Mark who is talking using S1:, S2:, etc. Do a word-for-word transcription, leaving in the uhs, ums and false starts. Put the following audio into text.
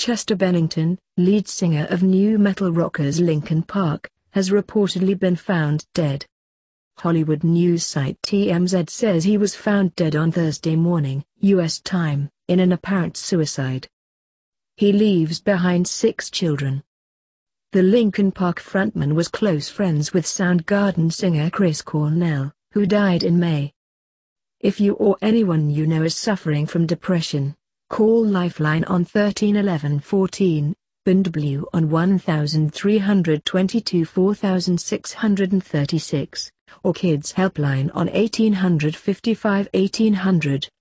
S1: Chester Bennington, lead singer of new metal rockers Linkin Park, has reportedly been found dead. Hollywood news site T M Z says he was found dead on Thursday morning, U S time, in an apparent suicide. He leaves behind six children. The Linkin Park frontman was close friends with Soundgarden singer Chris Cornell, who died in May. If you or anyone you know is suffering from depression, call Lifeline on thirteen eleven fourteen, B N W on one three two two four six three six, or Kids Helpline on eighteen hundred fifty-five eighteen hundred.